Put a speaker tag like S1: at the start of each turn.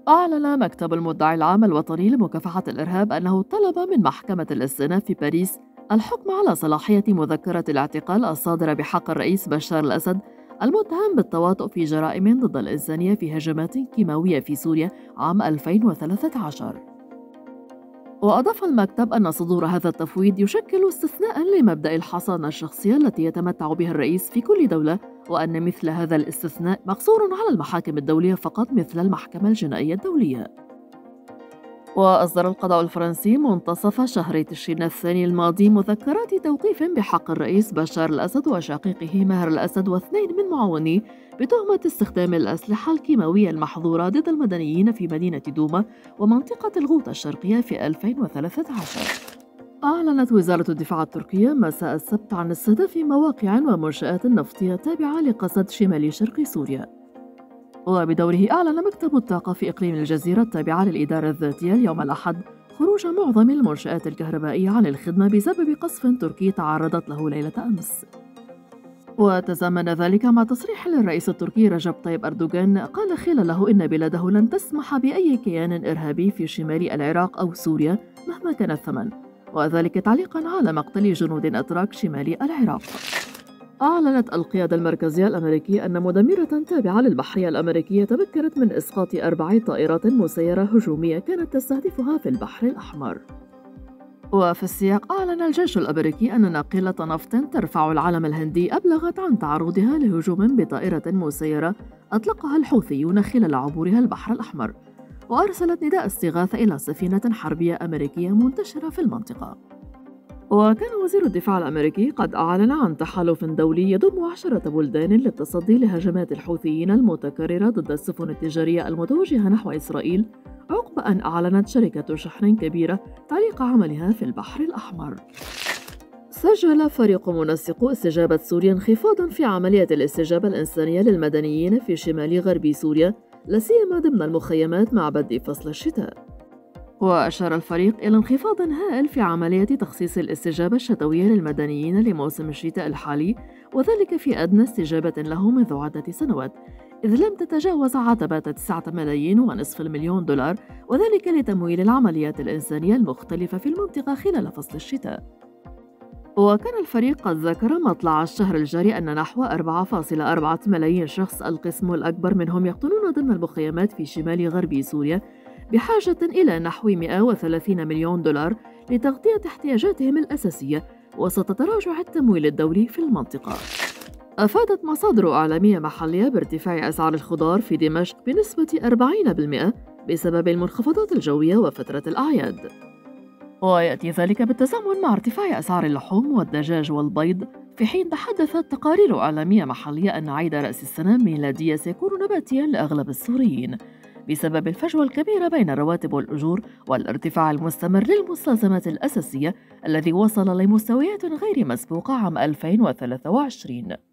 S1: أعلن مكتب المدعي العام الوطني لمكافحة الإرهاب أنه طلب من محكمة الاستئناف في باريس الحكم على صلاحية مذكرة الاعتقال الصادرة بحق الرئيس بشار الأسد المتهم بالتواطؤ في جرائم ضد الإنسانية في هجمات كيماوية في سوريا عام 2013. وأضاف المكتب أن صدور هذا التفويض يشكل استثناء لمبدأ الحصانة الشخصية التي يتمتع بها الرئيس في كل دولة، وأن مثل هذا الاستثناء مقصور على المحاكم الدولية فقط مثل المحكمة الجنائية الدولية. وأصدر القضاء الفرنسي منتصف شهر تشرين الثاني الماضي مذكرات توقيف بحق الرئيس بشار الأسد وشقيقه ماهر الأسد واثنين من معاونيه بتهمة استخدام الأسلحة الكيماوية المحظورة ضد المدنيين في مدينة دوما ومنطقة الغوطة الشرقية في 2013. أعلنت وزارة الدفاع التركية مساء السبت عن استهداف مواقع ومنشآت نفطية تابعة لقسد شمال شرق سوريا. وبدوره أعلن مكتب الطاقة في إقليم الجزيرة التابعة للإدارة الذاتية اليوم الأحد خروج معظم المنشآت الكهربائية عن الخدمة بسبب قصف تركي تعرضت له ليلة أمس. وتزامن ذلك مع تصريح للرئيس التركي رجب طيب أردوغان قال خلاله إن بلاده لن تسمح بأي كيان إرهابي في شمال العراق أو سوريا مهما كان الثمن، وذلك تعليقا على مقتل جنود أتراك شمال العراق. أعلنت القيادة المركزية الأمريكية أن مدمرة تابعة للبحرية الأمريكية تمكنت من إسقاط 4 طائرات مسيرة هجومية كانت تستهدفها في البحر الأحمر. وفي السياق أعلن الجيش الأمريكي أن ناقلة نفط ترفع العلم الهندي أبلغت عن تعرضها لهجوم بطائرة مسيرة أطلقها الحوثيون خلال عبورها البحر الأحمر، وأرسلت نداء استغاثة إلى سفينة حربية أمريكية منتشرة في المنطقة. وكان وزير الدفاع الأمريكي قد أعلن عن تحالف دولي يضم 10 بلدان للتصدي لهجمات الحوثيين المتكررة ضد السفن التجارية المتوجهة نحو إسرائيل، عقب أن أعلنت شركة شحن كبيرة تعليق عملها في البحر الأحمر. سجل فريق منسق استجابة سوريا انخفاضاً في عملية الاستجابة الإنسانية للمدنيين في شمال غرب سوريا، لا ضمن المخيمات مع بدء فصل الشتاء. وأشار الفريق إلى انخفاض هائل في عملية تخصيص الاستجابة الشتوية للمدنيين لموسم الشتاء الحالي، وذلك في أدنى استجابة له منذ عدة سنوات، إذ لم تتجاوز عتبة 9.5 مليون دولار، وذلك لتمويل العمليات الإنسانية المختلفة في المنطقة خلال فصل الشتاء. وكان الفريق قد ذكر مطلع الشهر الجاري أن نحو 4.4 ملايين شخص، القسم الأكبر منهم يقطنون ضمن المخيمات في شمال غرب سوريا، بحاجة إلى نحو 130 مليون دولار لتغطية احتياجاتهم الأساسية وسط تراجع التمويل الدولي في المنطقة. أفادت مصادر إعلامية محلية بارتفاع أسعار الخضار في دمشق بنسبة 40% بسبب المنخفضات الجوية وفترة الأعياد. ويأتي ذلك بالتزامن مع ارتفاع أسعار اللحوم والدجاج والبيض، في حين تحدثت تقارير إعلامية محلية أن عيد رأس السنة الميلادية سيكون نباتياً لأغلب السوريين بسبب الفجوة الكبيرة بين الرواتب والأجور والارتفاع المستمر للمستلزمات الأساسية الذي وصل لمستويات غير مسبوقة عام 2023.